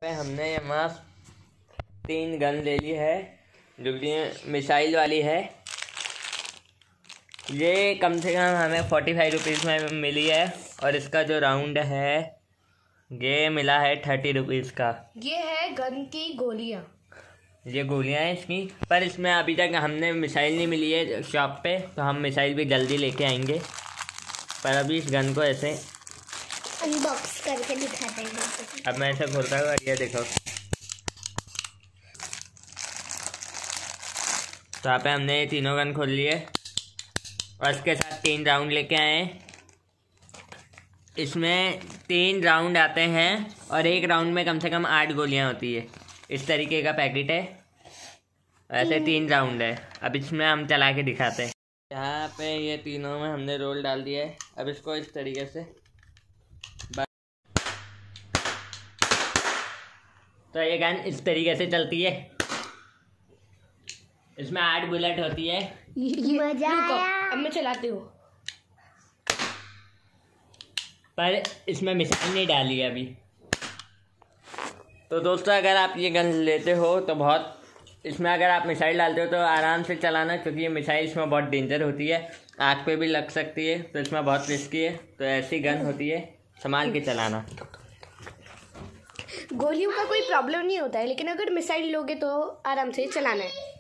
हमने यहाँ 3 गन ले ली है जो कि मिसाइल वाली है। ये कम से कम हमें 45 रुपीज़ में मिली है और इसका जो राउंड है ये मिला है 30 रुपीज़ का। ये है गन की गोलियाँ, ये गोलियाँ हैं इसकी, पर इसमें अभी तक हमने मिसाइल नहीं मिली है शॉप पे, तो हम मिसाइल भी जल्दी लेके आएंगे। पर अभी इस गन को ऐसे अनबॉक्स करके दिखाते हैं। अब मैं ऐसे खोलता हूँ, ये देखो, तो यहाँ पे हमने ये तीनों गन खोल लिए और इसके साथ 3 राउंड लेके आए हैं। इसमें 3 राउंड आते हैं और एक राउंड में कम से कम 8 गोलियां होती है। इस तरीके का पैकेट है, ऐसे 3 राउंड है। अब इसमें हम चला के दिखाते हैं। यहाँ पे ये तीनों में हमने रोल डाल दिया है। अब इसको इस तरीके से तो ये गन इस तरीके से चलती है। इसमें 8 बुलेट होती है। मजा आया। अब मैं चलाती हूँ, पर इसमें मिसाइल नहीं डाली है अभी। तो दोस्तों अगर आप ये गन लेते हो तो बहुत, इसमें अगर आप मिसाइल डालते हो तो आराम से चलाना, क्योंकि ये मिसाइल इसमें बहुत डेंजर होती है, आँख पे भी लग सकती है, तो इसमें बहुत रिस्की है। तो ऐसी गन होती है, संभाल के चलाना। गोलियों का कोई प्रॉब्लम नहीं होता है, लेकिन अगर मिसाइल लोगे तो आराम से चलाना है।